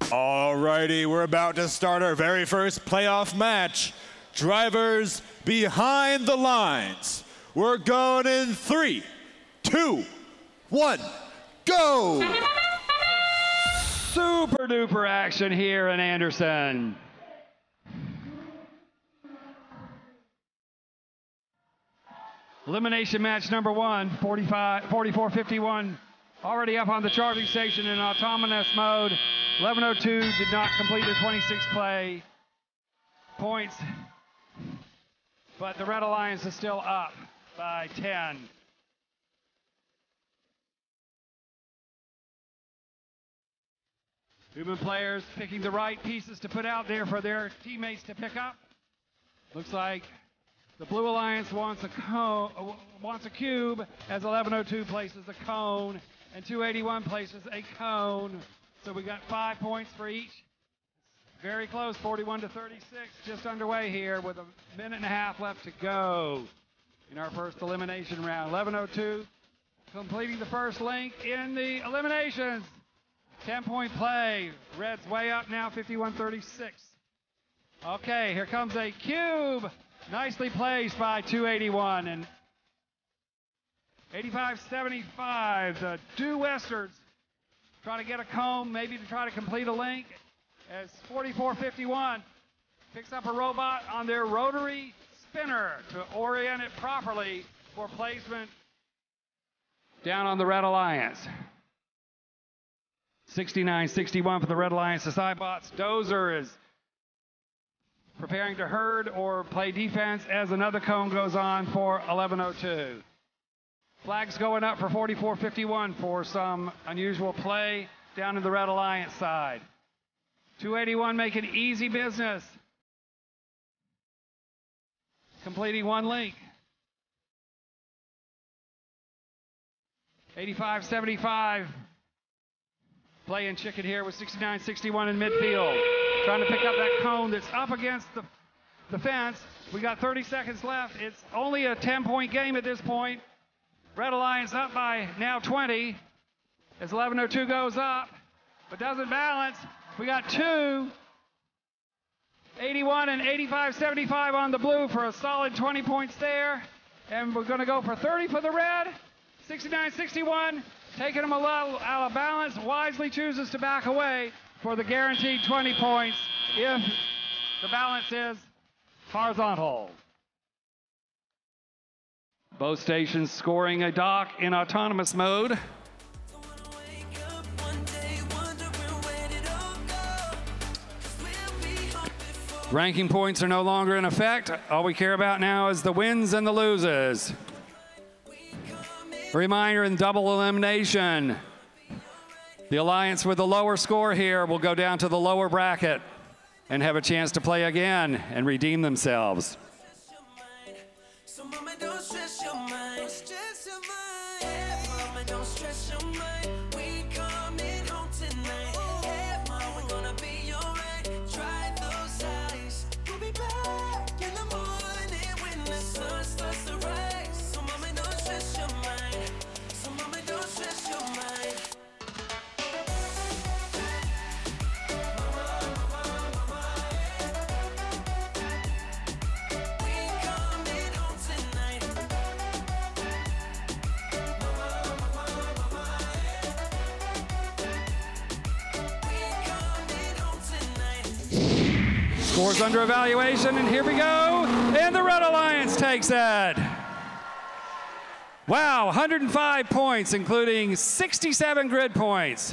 Alrighty, we're about to start our very first playoff match. Drivers behind the lines. We're going in 3, 2, 1, go! Super duper action here in Anderson. Elimination match number 1, 44-51, already up on the charging station in autonomous mode. 1102 did not complete the 26 play points, but the Red Alliance is still up by 10. Human players picking the right pieces to put out there for their teammates to pick up. Looks like the Blue Alliance wants a cube, as 1102 places a cone, and 281 places a cone. So we got 5 points for each. Very close, 41-36, just underway here with a minute and a half left to go in our first elimination round. 1102 completing the first link in the eliminations. 10-point play. Red's way up now, 51-36. Okay, here comes a cube. Nicely placed by 281, and 85-75. The Due Westerns trying to get a cone, maybe to try to complete a link, as 44-51 picks up a robot on their rotary spinner to orient it properly for placement down on the Red Alliance. 69-61 for the Red Alliance. The Cybots. Dozer is preparing to herd or play defense as another cone goes on for 1102. Flags going up for 44-51 for some unusual play down in the Red Alliance side. 281 making easy business, completing one link. 85-75 playing chicken here with 69-61 in midfield, trying to pick up that cone that's up against the fence. We got 30 seconds left. It's only a 10-point game at this point. Red Alliance up by now 20 as 1102 goes up, but doesn't balance. We got 2, 81 and 85-75 on the blue for a solid 20 points there. And we're going to go for 30 for the red. 69-61, taking them a little out of balance, wisely chooses to back away for the guaranteed 20 points if the balance is horizontal. Both stations scoring a dock in autonomous mode. Ranking points are no longer in effect. All we care about now is the wins and the loses. A reminder, in double elimination, the Alliance with the lower score here will go down to the lower bracket and have a chance to play again and redeem themselves. Scores under evaluation, and here we go, and the Red Alliance takes it. Wow, 105 points, including 67 grid points.